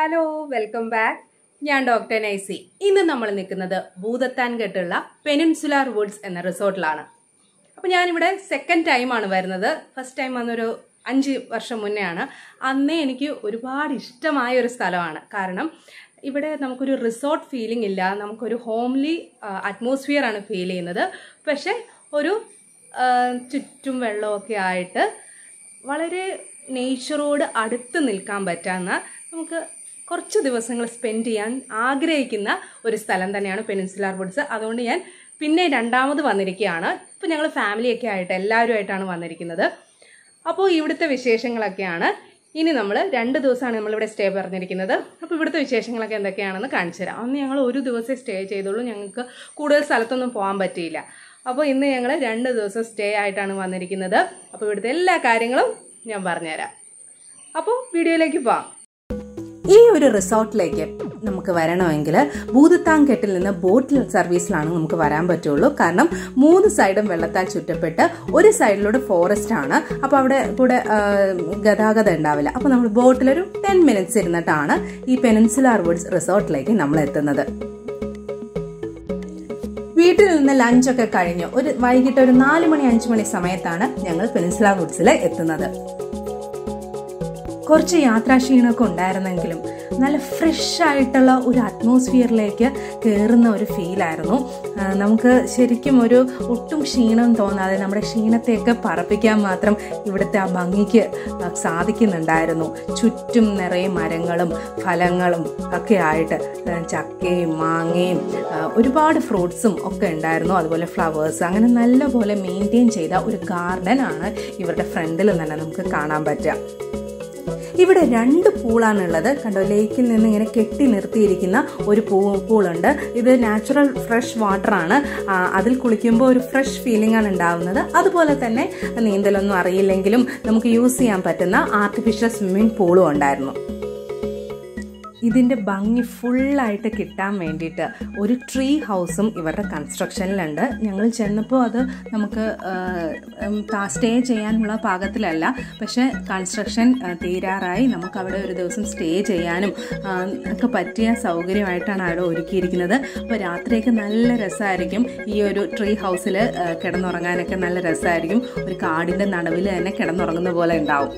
Hello welcome back. ഞാൻ doctor Nicy. ഇന്ന് നമ്മൾ നിൽക്കുന്നത് ഭൂതത്താൻകെട്ടുള്ള പെനിൻസുലാർ വുഡ്സ് എന്ന റിസോർട്ടിലാണ്. അപ്പോൾ ഞാനിവിടെ സെക്കൻഡ് ടൈമാണ് വരുന്നത്. ഫസ്റ്റ് ടൈം വന്നൊരു 5 വർഷം മുന്നേ ആണ്. അന്നേ എനിക്ക് ഒരുപാട് ഇഷ്ടമായ ഒരു സ്ഥലമാണ്. കാരണം ഇവിടെ നമുക്കൊരു റിസോർട്ട് ഫീലിംഗ് ഇല്ല, നമുക്കൊരു ഹോംലി അറ്റ്മോസ്ഫിയർ ആണ് ഫീൽ ചെയ്യുന്നത്. പക്ഷെ ഒരു ചുറ്റും വെള്ളമൊക്കെ ആയിട്ട് വളരെ നേച്ചറോട് അടുത്ത് നിൽക്കാൻ പറ്റാവുന്ന, നമുക്ക് കുറച്ച് ദിവസങ്ങൾ സ്പെൻഡ് ചെയ്യാൻ ആഗ്രഹിക്കുന്ന ഒരു സ്ഥലം തന്നെയാണ് പെനിൻസുലാർ വുഡ്സ്. അതുകൊണ്ട് ഞാൻ പിന്നെ രണ്ടാമത് വന്നിരിക്കുകയാണ്. ഇപ്പോൾ ഞങ്ങൾ ഫാമിലിയൊക്കെ ആയിട്ട് എല്ലാവരുമായിട്ടാണ് വന്നിരിക്കുന്നത്. അപ്പോൾ ഇവിടുത്തെ വിശേഷങ്ങളൊക്കെയാണ്. ഇനി നമ്മൾ 2 ദിവസമാണ് നമ്മളിവിടെ സ്റ്റേ പറഞ്ഞിരിക്കുന്നത്. അപ്പോൾ ഇവിടുത്തെ വിശേഷങ്ങളൊക്കെ എന്തൊക്കെയാണെന്ന് കാണിച്ചു തരാം. അന്ന് ഞങ്ങൾ ഒരു ദിവസമേ സ്റ്റേ ചെയ്തുള്ളൂ, ഞങ്ങൾക്ക് കൂടുതൽ സ്ഥലത്തൊന്നും പോകാൻ പറ്റിയില്ല. അപ്പോൾ ഇന്ന് ഞങ്ങൾ 2 ദിവസം സ്റ്റേ ആയിട്ടാണ് വന്നിരിക്കുന്നത്. അപ്പോൾ ഇവിടുത്തെ എല്ലാ കാര്യങ്ങളും ഞാൻ പറഞ്ഞുതരാം. അപ്പോൾ വീഡിയോയിലേക്ക് പോകാം. ഈ ഒരു റിസോർട്ടിലേക്ക് നമുക്ക് വരണമെങ്കിൽ ഭൂതത്താൻകെട്ടിൽ നിന്ന് ബോട്ട് സർവീസിലാണ് നമുക്ക് വരാൻ പറ്റുള്ളൂ. കാരണം 3 സൈഡും വെള്ളത്താൽ ചുറ്റപ്പെട്ട് ഒരു സൈഡിലൂടെ ഫോറസ്റ്റ് ആണ്. അപ്പോൾ അവിടെ കൂടെ ഗതാഗതം ഉണ്ടാവില്ല. അപ്പോൾ നമ്മൾ ബോട്ടിലൊരു 10 മിനിറ്റ്സ് ഇരുന്നിട്ടാണ് ഈ പെനിൻസുലാർ വുഡ്സ് റിസോർട്ടിലേക്ക് നമ്മൾ എത്തുന്നത്. വീട്ടിൽ നിന്ന് ലഞ്ചൊക്കെ കഴിഞ്ഞ് വൈകിട്ട് ഒരു 4 മണി 5 മണി സമയത്താണ് ഞങ്ങൾ പെനിൻസുലാർ വുഡ്സിൽ എത്തുന്നത്. കുറച്ച് യാത്രാക്ഷീണമൊക്കെ ഉണ്ടായിരുന്നെങ്കിലും നല്ല ഫ്രഷ് ആയിട്ടുള്ള ഒരു അറ്റ്മോസ്ഫിയറിലേക്ക് കയറുന്ന ഒരു ഫീലായിരുന്നു. നമുക്ക് ശരിക്കും ഒട്ടും ക്ഷീണം തോന്നാതെ നമ്മുടെ ക്ഷീണത്തെയൊക്കെ പറപ്പിക്കാൻ മാത്രം ഇവിടുത്തെ ആ ഭംഗിക്ക് സാധിക്കുന്നുണ്ടായിരുന്നു. ചുറ്റും നിറയെ മരങ്ങളും ഫലങ്ങളും ഒക്കെ ആയിട്ട് ചക്കയും മാങ്ങയും ഒരുപാട് ഫ്രൂട്ട്സും ഒക്കെ ഉണ്ടായിരുന്നു. അതുപോലെ ഫ്ലവേഴ്സ്, അങ്ങനെ നല്ലപോലെ മെയിൻറ്റെയിൻ ചെയ്ത ഒരു ഗാർഡൻ ആണ് ഇവരുടെ ഫ്രണ്ടിൽ തന്നെ നമുക്ക് കാണാൻ പറ്റുക. ഇവിടെ 2 പൂളാണുള്ളത്. കണ്ടോ, ലേക്കിൽ നിന്ന് ഇങ്ങനെ കെട്ടി നിർത്തിയിരിക്കുന്ന ഒരു പൂളുണ്ട്. ഇത് നാച്ചുറൽ ഫ്രഷ് വാട്ടറാണ്. അതിൽ കുളിക്കുമ്പോൾ ഒരു ഫ്രഷ് ഫീലിംഗ് ആണ് ഉണ്ടാവുന്നത്. അതുപോലെ തന്നെ നീന്തലൊന്നും അറിയില്ലെങ്കിലും നമുക്ക് യൂസ് ചെയ്യാൻ പറ്റുന്ന ആർട്ടിഫിഷ്യൽ സ്വിമ്മിംഗ് പൂളും ഉണ്ടായിരുന്നു. ഇതിൻ്റെ ഭംഗി ഫുള്ളായിട്ട് കിട്ടാൻ വേണ്ടിയിട്ട് ഒരു ട്രീ ഹൗസും ഇവരുടെ കൺസ്ട്രക്ഷനിലുണ്ട്. ഞങ്ങൾ ചെന്നപ്പോൾ അത് നമുക്ക് സ്റ്റേ ചെയ്യാനുള്ള പാകത്തിലല്ല, പക്ഷേ കൺസ്ട്രക്ഷൻ തീരാറായി. നമുക്കവിടെ ഒരു ദിവസം സ്റ്റേ ചെയ്യാനും ഒക്കെ പറ്റിയ സൗകര്യമായിട്ടാണ് അവിടെ ഒരുക്കിയിരിക്കുന്നത്. അപ്പോൾ രാത്രിയൊക്കെ നല്ല രസമായിരിക്കും. ഈ ഒരു ട്രീ ഹൗസിൽ കിടന്നുറങ്ങാനൊക്കെ നല്ല രസമായിരിക്കും. ഒരു കാടിൻ്റെ നടുവിൽ തന്നെ കിടന്നുറങ്ങുന്ന പോലെ ഉണ്ടാവും.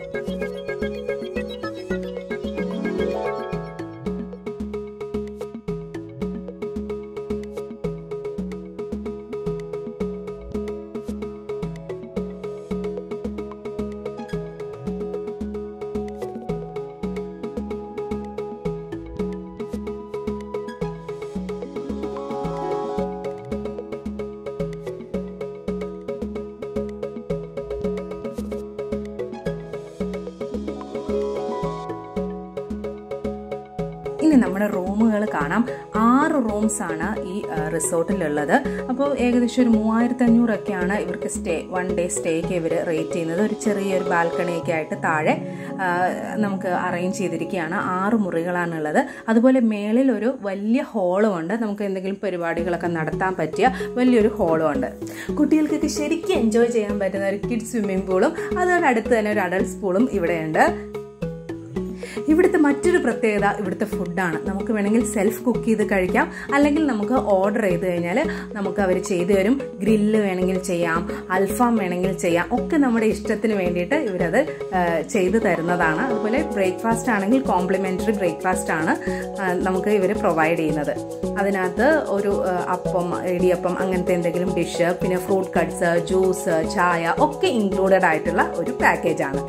ഇനി നമ്മുടെ റൂമുകൾ കാണാം. 6 റൂംസാണ് ഈ റിസോർട്ടിലുള്ളത്. അപ്പോൾ ഏകദേശം ഒരു 3500 ഇവർക്ക് വൺ ഡേ സ്റ്റേക്ക് ഇവർ റേറ്റ് ചെയ്യുന്നത്. ഒരു ചെറിയൊരു ബാൽക്കണിയൊക്കെ ആയിട്ട് താഴെ നമുക്ക് അറേഞ്ച് ചെയ്തിരിക്കുകയാണ്. 6 മുറികളാണുള്ളത്. അതുപോലെ മേളിൽ ഒരു വലിയ ഹോളും ഉണ്ട്. നമുക്ക് എന്തെങ്കിലും പരിപാടികളൊക്കെ നടത്താൻ പറ്റിയ വലിയൊരു ഹോളും ഉണ്ട്. കുട്ടികൾക്കൊക്കെ ശരിക്കും എൻജോയ് ചെയ്യാൻ പറ്റുന്ന ഒരു കിഡ്സ് സ്വിമ്മിംഗ് പൂളും അതോടടുത്ത് തന്നെ ഒരു അഡൾട്ട്സ് പൂളും ഇവിടെയുണ്ട്. ഇവിടുത്തെ മറ്റൊരു പ്രത്യേകത ഇവിടുത്തെ ഫുഡാണ്. നമുക്ക് വേണമെങ്കിൽ സെൽഫ് കുക്ക് ചെയ്ത് കഴിക്കാം, അല്ലെങ്കിൽ നമുക്ക് ഓർഡർ ചെയ്ത് കഴിഞ്ഞാൽ നമുക്ക് അവർ ചെയ്തു തരും. ഗ്രില്ല് വേണമെങ്കിൽ ചെയ്യാം, അൽഫാം വേണമെങ്കിൽ ചെയ്യാം, ഒക്കെ നമ്മുടെ ഇഷ്ടത്തിന് വേണ്ടിയിട്ട് ഇവരത് ചെയ്തു തരുന്നതാണ്. അതുപോലെ ബ്രേക്ക്ഫാസ്റ്റ് ആണെങ്കിൽ കോംപ്ലിമെൻ്ററി ബ്രേക്ക്ഫാസ്റ്റ് ആണ് നമുക്ക് ഇവർ പ്രൊവൈഡ് ചെയ്യുന്നത്. അതിനകത്ത് ഒരു അപ്പം, ഇടിയപ്പം, അങ്ങനത്തെ എന്തെങ്കിലും ഡിഷ്, പിന്നെ ഫ്രൂട്ട് കട്ട്സ്, ജ്യൂസ്, ചായ ഒക്കെ ഇൻക്ലൂഡഡ് ആയിട്ടുള്ള ഒരു പാക്കേജാണ്.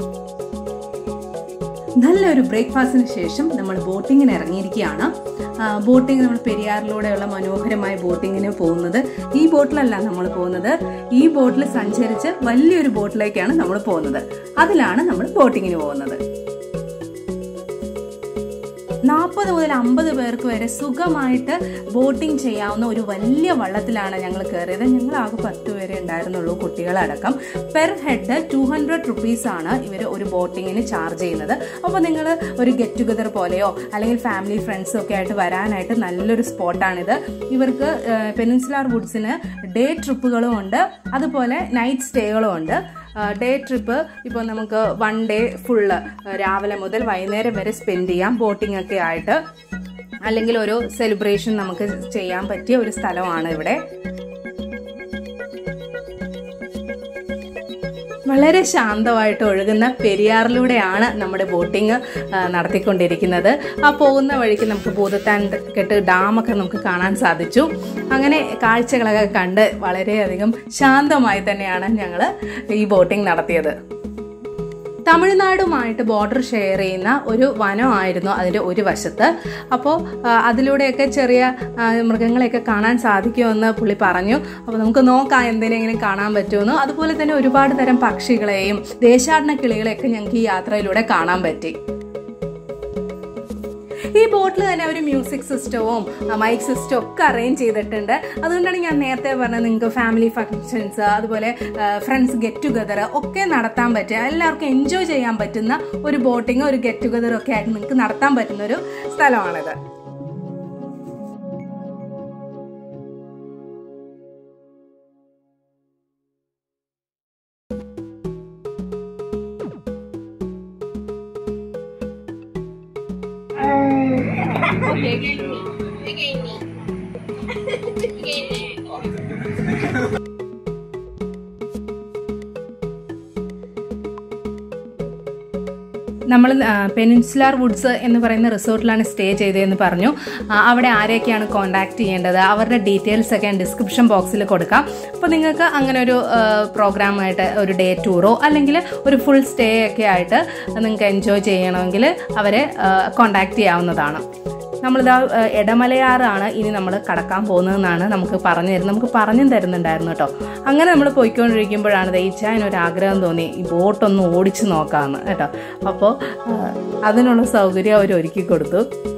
നല്ലൊരു ബ്രേക്ക്ഫാസ്റ്റിന് ശേഷം നമ്മൾ ബോട്ടിങ്ങിന് ഇറങ്ങിയിരിക്കുകയാണ്. ബോട്ടിങ് നമ്മൾ പെരിയാറിലൂടെയുള്ള മനോഹരമായ ബോട്ടിങ്ങിന് പോകുന്നത്. ഈ ബോട്ടിലല്ല നമ്മൾ പോകുന്നത്. ഈ ബോട്ടിൽ സഞ്ചരിച്ച് വലിയൊരു ബോട്ടിലേക്കാണ് നമ്മൾ പോകുന്നത്. അതിലാണ് നമ്മൾ ബോട്ടിങ്ങിന് പോകുന്നത്. 40 മുതൽ 50 പേർക്ക് വരെ സുഖമായിട്ട് ബോട്ടിംഗ് ചെയ്യാവുന്ന ഒരു വലിയ വള്ളത്തിലാണ് ഞങ്ങൾ കയറിയത്. ഞങ്ങൾ ആകെ 10 പേരെ ഉണ്ടായിരുന്നുള്ളൂ, കുട്ടികളടക്കം. പെർ ഹെഡ് 200 റുപ്പീസാണ് ഇവർ ഒരു ബോട്ടിങ്ങിന് ചാർജ് ചെയ്യുന്നത്. അപ്പോൾ നിങ്ങൾ ഒരു ഗെറ്റ് ടുഗദർ പോലെയോ അല്ലെങ്കിൽ ഫാമിലി ഫ്രണ്ട്സും ഒക്കെ ആയിട്ട് വരാനായിട്ട് നല്ലൊരു സ്പോട്ടാണിത്. ഇവർക്ക് പെനിൻസുലാർ വുഡ്സിന് ഡേ ട്രിപ്പുകളും ഉണ്ട്, അതുപോലെ നൈറ്റ് സ്റ്റേകളും ഉണ്ട്. ഡേ ട്രിപ്പ് ഇപ്പോൾ നമുക്ക് 1 ഡേ ഫുള്ള് രാവിലെ മുതൽ വൈകുന്നേരം വരെ സ്പെൻഡ് ചെയ്യാം ബോട്ടിംഗ് ഒക്കെ ആയിട്ട്. അല്ലെങ്കിൽ ഒരു സെലിബ്രേഷൻ നമുക്ക് ചെയ്യാൻ പറ്റിയ ഒരു സ്ഥലമാണ് ഇവിടെ. വളരെ ശാന്തമായിട്ട് ഒഴുകുന്ന പെരിയാറിലൂടെയാണ് നമ്മുടെ ബോട്ടിങ് നടത്തിക്കൊണ്ടിരിക്കുന്നത്. ആ പോകുന്ന വഴിക്ക് നമുക്ക് ഭൂതത്താൻകെട്ട് ഡാമൊക്കെ നമുക്ക് കാണാൻ സാധിച്ചു. അങ്ങനെ കാഴ്ചകളൊക്കെ കണ്ട് വളരെയധികം ശാന്തമായി തന്നെയാണ് ഞങ്ങൾ ഈ ബോട്ടിംഗ് നടത്തിയത്. തമിഴ്നാടുമായിട്ട് ബോർഡർ ഷെയർ ചെയ്യുന്ന ഒരു വനമായിരുന്നു അതിൻ്റെ ഒരു വശത്ത്. അപ്പോൾ അതിലൂടെയൊക്കെ ചെറിയ മൃഗങ്ങളെയൊക്കെ കാണാൻ സാധിക്കുമെന്ന് പുള്ളി പറഞ്ഞു. അപ്പോൾ നമുക്ക് നോക്കാം എന്തിനെങ്കിലും കാണാൻ പറ്റുമെന്ന്. അതുപോലെ തന്നെ ഒരുപാട് തരം പക്ഷികളെയും ദേശാടന കിളികളെയൊക്കെ ഞങ്ങൾക്ക് ഈ യാത്രയിലൂടെ കാണാൻ പറ്റി. ഈ ബോട്ടിൽ തന്നെ ഒരു മ്യൂസിക് സിസ്റ്റവും മൈക്ക് സിസ്റ്റവും ഒക്കെ അറേഞ്ച് ചെയ്തിട്ടുണ്ട്. അതുകൊണ്ടാണ് ഞാൻ നേരത്തെ പറഞ്ഞത് നിങ്ങൾക്ക് ഫാമിലി ഫങ്ഷൻസ് അതുപോലെ ഫ്രണ്ട്സ് ഗെറ്റ് ടുഗദർ ഒക്കെ നടത്താൻ പറ്റുക, എല്ലാവർക്കും എൻജോയ് ചെയ്യാൻ പറ്റുന്ന ഒരു ബോട്ടിങ് ഒരു ഗെറ്റ് ടുഗദർ ഒക്കെ ആയിട്ട് നിങ്ങൾക്ക് നടത്താൻ പറ്റുന്ന ഒരു സ്ഥലമാണിത്. നമ്മൾ പെനിൻസുലാർ വുഡ്സ് എന്ന് പറയുന്ന റിസോർട്ടിലാണ് സ്റ്റേ ചെയ്തതെന്ന് പറഞ്ഞു. അവിടെ ആരെയൊക്കെയാണ് കോൺടാക്ട് ചെയ്യേണ്ടത് അവരുടെ ഡീറ്റെയിൽസ് ഒക്കെ ഞാൻ ഡിസ്ക്രിപ്ഷൻ ബോക്സിൽ കൊടുക്കാം. അപ്പോൾ നിങ്ങൾക്ക് അങ്ങനെ ഒരു പ്രോഗ്രാമായിട്ട് ഒരു ഡേ ടൂറോ അല്ലെങ്കിൽ ഒരു ഫുൾ സ്റ്റേ ഒക്കെ ആയിട്ട് നിങ്ങൾക്ക് എൻജോയ് ചെയ്യണമെങ്കിൽ അവരെ കോൺടാക്ട് ചെയ്യാവുന്നതാണ്. നമ്മളിതാ ഇടമലയാറാണ് ഇനി നമ്മൾ കടക്കാൻ പോകുന്നതെന്നാണ് നമുക്ക് പറഞ്ഞു തരുന്നുണ്ടായിരുന്നു കേട്ടോ. അങ്ങനെ നമ്മൾ പോയിക്കൊണ്ടിരിക്കുമ്പോഴാണ് ദയിച്ചാനൊരു ആഗ്രഹം തോന്നി ഈ ബോട്ടൊന്ന് ഓടിച്ച് നോക്കാമെന്ന് കേട്ടോ. അപ്പോൾ അതിനുള്ള സൗകര്യം അവർ ഒരുക്കി കൊടുത്തു.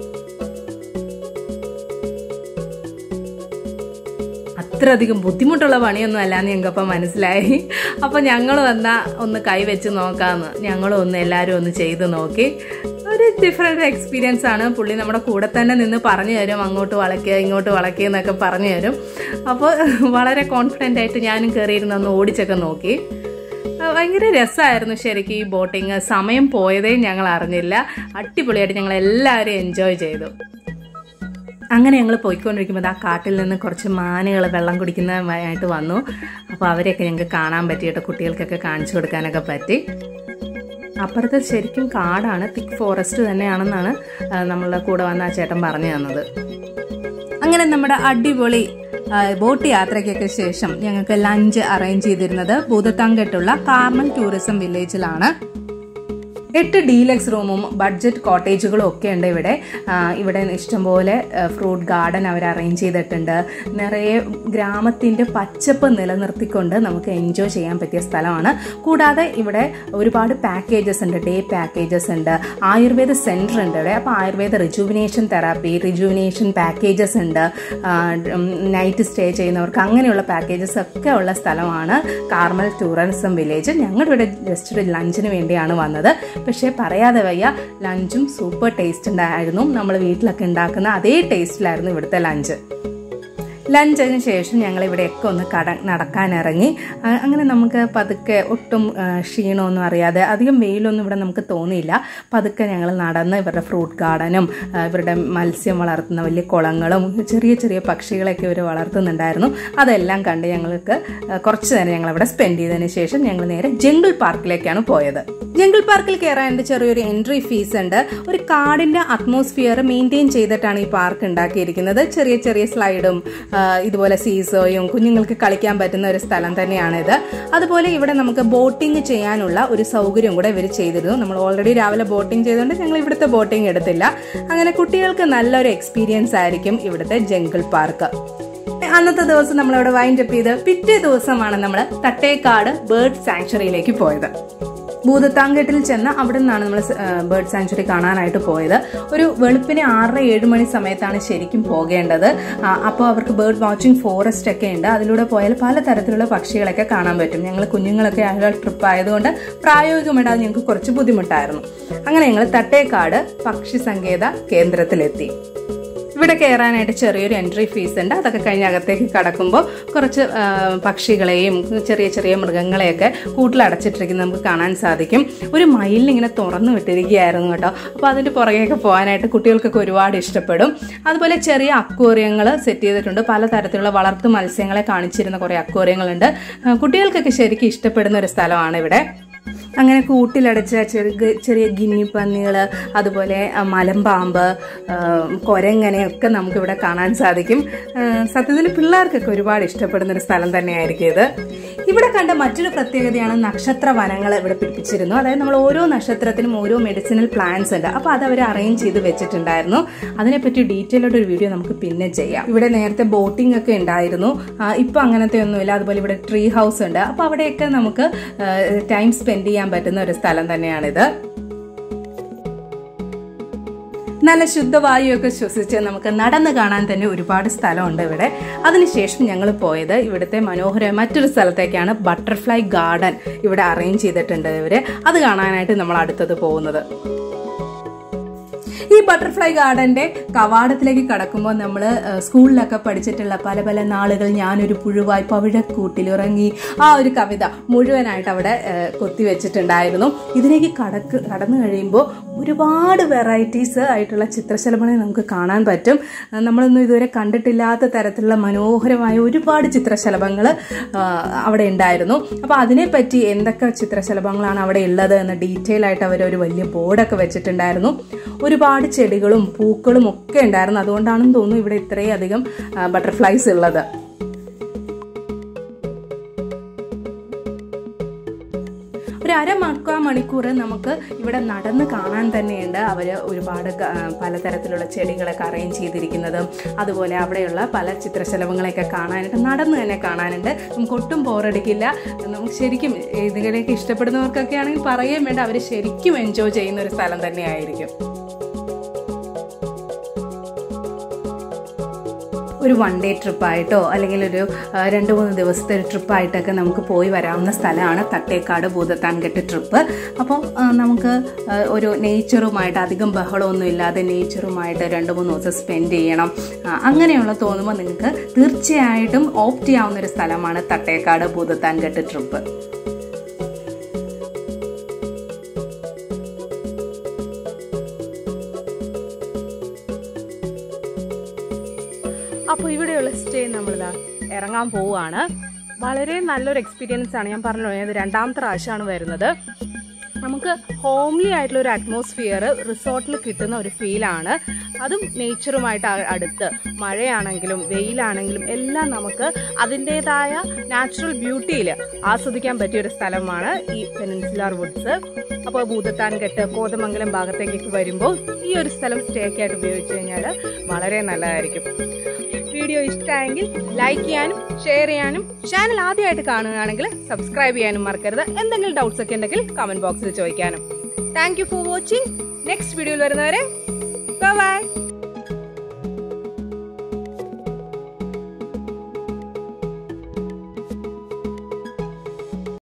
അത്രയധികം ബുദ്ധിമുട്ടുള്ള പണിയൊന്നും അല്ലാന്ന് ഞങ്ങൾക്കപ്പം മനസ്സിലായി. അപ്പോൾ ഞങ്ങൾ വന്നാൽ ഒന്ന് കൈവച്ച് നോക്കാമെന്ന് ഞങ്ങളും എല്ലാവരും ഒന്ന് ചെയ്ത് നോക്കി. ഒരു ഡിഫറെൻ്റ് എക്സ്പീരിയൻസ് ആണ്. പുള്ളി നമ്മുടെ കൂടെ തന്നെ നിന്ന് പറഞ്ഞു തരും, അങ്ങോട്ട് വളയ്ക്കുക ഇങ്ങോട്ട് വളയ്ക്കുക എന്നൊക്കെ പറഞ്ഞു തരും. അപ്പോൾ വളരെ കോൺഫിഡൻ്റ് ആയിട്ട് ഞാനും കയറിയിരുന്ന് ഒന്ന് ഓടിച്ചൊക്കെ നോക്കി. ഭയങ്കര രസമായിരുന്നു ശരിക്കും ഈ ബോട്ടിങ്. സമയം പോയതേ ഞങ്ങൾ അറിഞ്ഞില്ല. അടിപൊളിയായിട്ട് ഞങ്ങൾ എല്ലാവരും എൻജോയ് ചെയ്തു. അങ്ങനെ ഞങ്ങൾ പോയിക്കൊണ്ടിരിക്കുമ്പോൾ ആ കാട്ടിൽ നിന്ന് കുറച്ച് മാനുകൾ വെള്ളം കുടിക്കുന്നതായിട്ട് വന്നു. അപ്പോൾ അവരെയൊക്കെ ഞങ്ങൾക്ക് കാണാൻ പറ്റിയിട്ട് കുട്ടികൾക്കൊക്കെ കാണിച്ചു കൊടുക്കാനൊക്കെ പറ്റി. അപ്പുറത്ത് ശരിക്കും കാടാണ്, തിക്ക് ഫോറസ്റ്റ് തന്നെയാണെന്നാണ് നമ്മളുടെ കൂടെ വന്ന ആ ചേട്ടൻ പറഞ്ഞു തന്നത്. അങ്ങനെ നമ്മുടെ അടിപൊളി ബോട്ട് യാത്രയ്ക്കൊക്കെ ശേഷം ഞങ്ങൾക്ക് ലഞ്ച് അറേഞ്ച് ചെയ്തിരുന്നത് ഭൂതത്താങ്കെട്ടുള്ള കാർമൽ ടൂറിസം വില്ലേജിലാണ്. 8 ഡീലക്സ് റൂമും ബഡ്ജറ്റ് കോട്ടേജുകളും ഒക്കെ ഉണ്ട് ഇവിടെ. ഇവിടെ ഇഷ്ടംപോലെ ഫ്രൂട്ട് ഗാർഡൻ അവർ അറേഞ്ച് ചെയ്തിട്ടുണ്ട്. നിറയെ ഗ്രാമത്തിൻ്റെ പച്ചപ്പ് നിലനിർത്തിക്കൊണ്ട് നമുക്ക് എൻജോയ് ചെയ്യാൻ പറ്റിയ സ്ഥലമാണ്. കൂടാതെ ഇവിടെ ഒരുപാട് പാക്കേജസ് ഉണ്ട്, ഡേ പാക്കേജസ് ഉണ്ട്, ആയുർവേദ സെൻറ്റർ ഉണ്ട് ഇവിടെ. അപ്പോൾ Ayurveda rejuvenation therapy, rejuvenation packages ഉണ്ട്, നൈറ്റ് സ്റ്റേ ചെയ്യുന്നവർക്ക് അങ്ങനെയുള്ള പാക്കേജസ് ഒക്കെ ഉള്ള സ്ഥലമാണ് കാർമൽ ടൂറിസം വില്ലേജ്. ഞങ്ങളിവിടെ ജസ്റ്റ് ഒരു ലഞ്ചിന് വേണ്ടിയാണ് വന്നത്. പക്ഷേ പറയാതെ വയ്യ, ലഞ്ചും സൂപ്പർ ടേസ്റ്റ് ഉണ്ടായിരുന്നു. നമ്മൾ വീട്ടിലൊക്കെ ഉണ്ടാക്കുന്ന അതേ ടേസ്റ്റിലായിരുന്നു ഇവിടുത്തെ ലഞ്ച്. ലഞ്ചിന് ശേഷം ഞങ്ങൾ ഇവിടെയൊക്കെ ഒന്ന് നടക്കാനിറങ്ങി. അങ്ങനെ നമുക്ക് പതുക്കെ ഒട്ടും ക്ഷീണമൊന്നും അറിയാതെ, അധികം വെയിലൊന്നും ഇവിടെ നമുക്ക് തോന്നിയില്ല. പതുക്കെ ഞങ്ങൾ നടന്ന് ഇവരുടെ ഫ്രൂട്ട് ഗാർഡനും ഇവരുടെ മത്സ്യം വളർത്തുന്ന വലിയ കുളങ്ങളും ചെറിയ ചെറിയ പക്ഷികളൊക്കെ ഇവർ വളർത്തുന്നുണ്ടായിരുന്നു. അതെല്ലാം കണ്ട് ഞങ്ങൾക്ക് കുറച്ച് നേരം ഞങ്ങളവിടെ സ്പെൻഡ് ചെയ്തതിന് ശേഷം ഞങ്ങൾ നേരെ ജംഗിൾ പാർക്കിലേക്കാണ് പോയത്. ജംഗിൾ പാർക്കിൽ കയറാൻ ചെറിയൊരു എൻട്രി ഫീസ് ഉണ്ട്. ഒരു കാടിൻ്റെ അറ്റ്മോസ്ഫിയർ മെയിൻറ്റെയിൻ ചെയ്തിട്ടാണ് ഈ പാർക്ക് ഉണ്ടാക്കിയിരിക്കുന്നത്. ചെറിയ ചെറിയ സ്ലൈഡും ഇതുപോലെ സീസോയും കുഞ്ഞുങ്ങൾക്ക് കളിക്കാൻ പറ്റുന്ന ഒരു സ്ഥലം തന്നെയാണിത്. അതുപോലെ ഇവിടെ നമുക്ക് ബോട്ടിംഗ് ചെയ്യാനുള്ള ഒരു സൗകര്യം കൂടെ ഇവർ ചെയ്തിരുന്നു. നമ്മൾ ഓൾറെഡി രാവിലെ ബോട്ടിംഗ് ചെയ്തുകൊണ്ട് ഞങ്ങൾ ഇവിടുത്തെ ബോട്ടിംഗ് എടുത്തില്ല. അങ്ങനെ കുട്ടികൾക്ക് നല്ലൊരു എക്സ്പീരിയൻസ് ആയിരിക്കും ഇവിടുത്തെ ജംഗിൾ പാർക്ക്. അന്നത്തെ ദിവസം നമ്മളവിടെ വൈൻഡപ്പ് ചെയ്ത് പിറ്റേ ദിവസമാണ് നമ്മൾ തട്ടേക്കാട് ബേർഡ് സാങ്ച്വറിയിലേക്ക് പോയത്. ഭൂതത്താങ്കെട്ടിൽ ചെന്ന് അവിടെ നിന്നാണ് നമ്മൾ ബേർഡ് സാങ്ച്വറി കാണാനായിട്ട് പോയത്. ഒരു വെളുപ്പിന് 6-7 മണി സമയത്താണ് ശരിക്കും പോകേണ്ടത്. അപ്പോൾ അവർക്ക് ബേർഡ് വാച്ചിങ് ഫോറസ്റ്റ് ഒക്കെ ഉണ്ട്. അതിലൂടെ പോയാൽ പലതരത്തിലുള്ള പക്ഷികളൊക്കെ കാണാൻ പറ്റും. ഞങ്ങൾ കുഞ്ഞുങ്ങളൊക്കെ ആയുള്ള ട്രിപ്പ് ആയതുകൊണ്ട് പ്രായോഗികമായിട്ട് അത് ഞങ്ങൾക്ക് കുറച്ച് ബുദ്ധിമുട്ടായിരുന്നു. അങ്ങനെ ഞങ്ങൾ തട്ടേക്കാട് പക്ഷി സങ്കേത കേന്ദ്രത്തിലെത്തി. ഇവിടെ കയറാനായിട്ട് ചെറിയൊരു എൻട്രി ഫീസ് ഉണ്ട്. അതൊക്കെ കഴിഞ്ഞ് അകത്തേക്ക് കടക്കുമ്പോൾ കുറച്ച് പക്ഷികളെയും ചെറിയ ചെറിയ മൃഗങ്ങളെയൊക്കെ കൂട്ടിലടച്ചിട്ടിരിക്കുന്നത് നമുക്ക് കാണാൻ സാധിക്കും. ഒരു മയിലിനിങ്ങനെ തുറന്നു വിട്ടിരിക്കുകയായിരുന്നു കേട്ടോ. അപ്പോൾ അതിൻ്റെ പുറകെയൊക്കെ പോകാനായിട്ട് കുട്ടികൾക്കൊക്കെ ഒരുപാട് ഇഷ്ടപ്പെടും. അതുപോലെ ചെറിയ അക്വേറിയങ്ങൾ സെറ്റ് ചെയ്തിട്ടുണ്ട്. പലതരത്തിലുള്ള വളർത്തു മത്സ്യങ്ങളെ കാണിച്ചിരുന്ന കുറേ അക്വേറിയങ്ങളുണ്ട്. കുട്ടികൾക്കൊക്കെ ശരിക്കും ഇഷ്ടപ്പെടുന്ന ഒരു സ്ഥലമാണ് ഇവിടെ. അങ്ങനെ കൂട്ടിലടച്ച ചെറിയ ഗിന്നിപ്പന്നികൾ, അതുപോലെ മലമ്പാമ്പ്, കൊരങ്ങനെയൊക്കെ നമുക്കിവിടെ കാണാൻ സാധിക്കും. സത്യത്തിൽ പിള്ളേർക്കൊക്കെ ഒരുപാട് ഇഷ്ടപ്പെടുന്നൊരു സ്ഥലം തന്നെയായിരിക്കും ഇത്. ഇവിടെ കണ്ട മറ്റൊരു പ്രത്യേകതയാണ് നക്ഷത്ര വനങ്ങൾ ഇവിടെ പിടിപ്പിച്ചിരുന്നു. അതായത് നമ്മൾ ഓരോ നക്ഷത്രത്തിനും ഓരോ മെഡിസിനൽ പ്ലാന്റ്സ് ഉണ്ട്. അപ്പോൾ അത് അവർ അറേഞ്ച് ചെയ്ത് വെച്ചിട്ടുണ്ടായിരുന്നു. അതിനെപ്പറ്റി ഡീറ്റെയിൽ ആയിട്ട് ഒരു വീഡിയോ നമുക്ക് പിന്നെ ചെയ്യാം. ഇവിടെ നേരത്തെ ബോട്ടിംഗ് ഒക്കെ ഉണ്ടായിരുന്നു. ഇപ്പം അങ്ങനത്തെ ഒന്നുമില്ല. അതുപോലെ ഇവിടെ ട്രീ ഹൗസ് ഉണ്ട്. അപ്പോൾ അവിടെയൊക്കെ നമുക്ക് ടൈം സ്പെൻഡ് ചെയ്യാൻ പറ്റുന്ന ഒരു സ്ഥലം തന്നെയാണിത്. നല്ല ശുദ്ധവായുവൊക്കെ ശ്വസിച്ച് നമുക്ക് നടന്ന് കാണാൻ തന്നെ ഒരുപാട് സ്ഥലമുണ്ട് ഇവിടെ. അതിനുശേഷം ഞങ്ങൾ പോയത് ഇവിടുത്തെ മനോഹരമായ മറ്റൊരു സ്ഥലത്തേക്കാണ്. ബട്ടർഫ്ലൈ ഗാർഡൻ ഇവിടെ അറേഞ്ച് ചെയ്തിട്ടുണ്ട് ഇവര്. അത് കാണാനായിട്ട് നമ്മൾ അടുത്തത് പോകുന്നത്. ഈ ബട്ടർഫ്ലൈ ഗാർഡന്റെ കവാടത്തിലേക്ക് കടക്കുമ്പോൾ നമ്മൾ സ്കൂളിലൊക്കെ പഠിച്ചിട്ടുള്ള പല പല നാളുകൾ ഞാനൊരു പുഴുവായി പവിഴക്കൂട്ടിലിറങ്ങി ആ ഒരു കവിത മുഴുവനായിട്ട് അവിടെ കൊത്തിവെച്ചിട്ടുണ്ടായിരുന്നു. ഇതിലേക്ക് കടന്നു കഴിയുമ്പോൾ ഒരുപാട് വെറൈറ്റീസ് ആയിട്ടുള്ള ചിത്രശലഭങ്ങളെ നമുക്ക് കാണാൻ പറ്റും. നമ്മളൊന്നും ഇതുവരെ കണ്ടിട്ടില്ലാത്ത തരത്തിലുള്ള മനോഹരമായ ഒരുപാട് ചിത്രശലഭങ്ങൾ അവിടെ ഉണ്ടായിരുന്നു. അപ്പോൾ അതിനെപ്പറ്റി എന്തൊക്കെ ചിത്രശലഭങ്ങളാണ് അവിടെ ഉള്ളത് എന്ന് ഡീറ്റെയിൽ ആയിട്ട് അവർ ഒരു വലിയ ബോർഡൊക്കെ വെച്ചിട്ടുണ്ടായിരുന്നു. ഒരുപാട് ചെടികളും പൂക്കളും ഒക്കെ ഉണ്ടായിരുന്നു. അതുകൊണ്ടാണെന്ന് തോന്നുന്നു ഇവിടെ ഇത്രയധികം ബട്ടർഫ്ലൈസ് ഉള്ളത്. ഒരു അരമണിക്കൂർ നമുക്ക് ഇവിടെ നടന്ന് കാണാൻ തന്നെയുണ്ട്. അവർ ഒരുപാട് പലതരത്തിലുള്ള ചെടികളൊക്കെ അറേഞ്ച് ചെയ്തിരിക്കുന്നതും അതുപോലെ അവിടെയുള്ള പല ചിത്രശലഭങ്ങളെയൊക്കെ കാണാനായിട്ട് നടന്ന് തന്നെ കാണാനുണ്ട്. നമുക്ക് ഒട്ടും ബോറടിക്കില്ല. നമുക്ക് ശരിക്കും ഇതിലേക്ക് ഇഷ്ടപ്പെടുന്നവർക്കൊക്കെ ആണെങ്കിൽ പറയുകയും വേണ്ട, അവർ ശരിക്കും എൻജോയ് ചെയ്യുന്ന ഒരു സ്ഥലം തന്നെയായിരിക്കും. ഒരു 1 ഡേ ട്രിപ്പായിട്ടോ അല്ലെങ്കിൽ ഒരു 2-3 ദിവസത്തെ ഒരു ട്രിപ്പായിട്ടൊക്കെ നമുക്ക് പോയി വരാവുന്ന സ്ഥലമാണ് തട്ടേക്കാട് ഭൂതത്താൻകെട്ട് ട്രിപ്പ്. അപ്പോൾ നമുക്ക് ഒരു നേച്ചറുമായിട്ട് അധികം ബഹളമൊന്നും ഇല്ലാതെ നേച്ചറുമായിട്ട് 2-3 ദിവസം സ്പെൻഡ് ചെയ്യണം അങ്ങനെയുള്ള തോന്നുമ്പോൾ നിങ്ങൾക്ക് തീർച്ചയായിട്ടും ഓപ്റ്റ് ചെയ്യാവുന്നൊരു സ്ഥലമാണ് തട്ടേക്കാട് ഭൂതത്താൻകെട്ട് ട്രിപ്പ്. അപ്പോൾ ഇവിടെയുള്ള സ്റ്റേ നമ്മളിതാ ഇറങ്ങാൻ പോവുകയാണ്. വളരെ നല്ലൊരു എക്സ്പീരിയൻസ് ആണ്. ഞാൻ പറഞ്ഞല്ലോ, ഇത് 2ാമത്തെ പ്രാവശ്യമാണ് വരുന്നത്. നമുക്ക് ഹോംലി ആയിട്ടുള്ള ഒരു അറ്റ്മോസ്ഫിയർ റിസോർട്ടിൽ കിട്ടുന്ന ഒരു ഫീലാണ്. അതും നേച്ചറുമായിട്ട് അടുത്ത് മഴയാണെങ്കിലും വെയിലാണെങ്കിലും എല്ലാം നമുക്ക് അതിൻ്റെതായ നാച്ചുറൽ ബ്യൂട്ടിയിൽ ആസ്വദിക്കാൻ പറ്റിയൊരു സ്ഥലമാണ് ഈ പെനിൻസുലാർ വുഡ്സ്. അപ്പോൾ ഭൂതത്താൻകെട്ട് കോതമംഗലം ഭാഗത്തേക്ക് വരുമ്പോൾ ഈ ഒരു സ്ഥലം സ്റ്റേക്ക് ആയിട്ട് ഉപയോഗിച്ച് കഴിഞ്ഞാൽ വളരെ നല്ലതായിരിക്കും. വീഡിയോ ഇഷ്ടമായെങ്കിൽ ലൈക്ക് ചെയ്യാനും ഷെയർ ചെയ്യാനും ചാനൽ ആദ്യമായിട്ട് കാണുകയാണെങ്കിൽ സബ്സ്ക്രൈബ് ചെയ്യാനും മറക്കരുത്. എന്തെങ്കിലും ഡൗട്ട്സ് ഒക്കെ ഉണ്ടെങ്കിൽ കമന്റ് ബോക്സിൽ ചോദിക്കാനും. Thank you for watching. Next വീഡിയോയിൽ വരുന്നവരെ